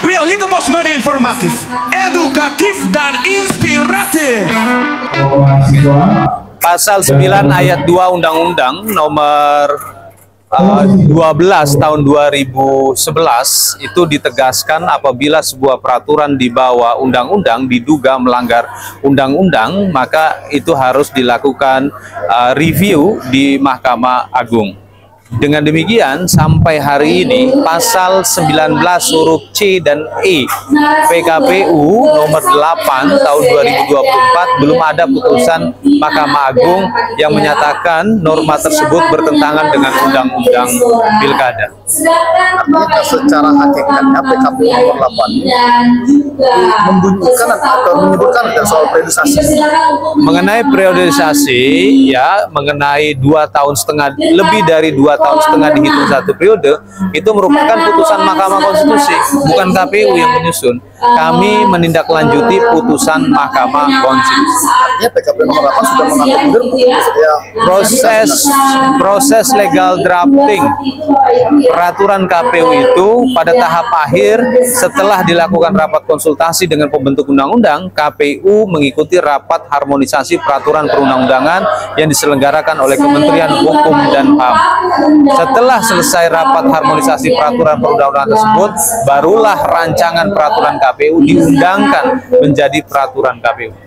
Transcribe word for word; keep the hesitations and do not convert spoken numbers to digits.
Real Hitopos Media Informatif, edukatif dan inspiratif. Pasal sembilan ayat dua Undang-Undang nomor uh, dua belas tahun dua ribu sebelas itu ditegaskan apabila sebuah peraturan di bawah undang-undang diduga melanggar undang-undang, maka itu harus dilakukan uh, review di Mahkamah Agung. Dengan demikian, sampai hari ini pasal sembilan belas huruf C dan E P K P U nomor delapan tahun dua ribu dua puluh empat belum ada putusan Mahkamah Agung yang menyatakan norma tersebut bertentangan dengan Undang-Undang Pilkada. Artinya secara hakikatnya P K P U nomor delapan membunyikan atau menyebutkan ada soal periodisasi. Mengenai periodisasi, ya, mengenai dua tahun setengah, lebih dari dua tahun setengah dihitung satu periode, itu merupakan putusan Mahkamah Konstitusi, bukan K P U yang menyusun. Kami menindaklanjuti putusan Mahkamah Konstitusi. Artinya P K P U nomor delapan sudah mengakomodir ya, Proses proses legal drafting peraturan K P U itu pada tahap akhir setelah dilakukan rapat konsultasi dengan pembentuk undang-undang. K P U mengikuti rapat harmonisasi peraturan perundang-undangan yang diselenggarakan oleh Kementerian Hukum dan H A M. Setelah selesai rapat harmonisasi peraturan perundang-undangan tersebut, barulah rancangan peraturan K P U diundangkan menjadi peraturan K P U.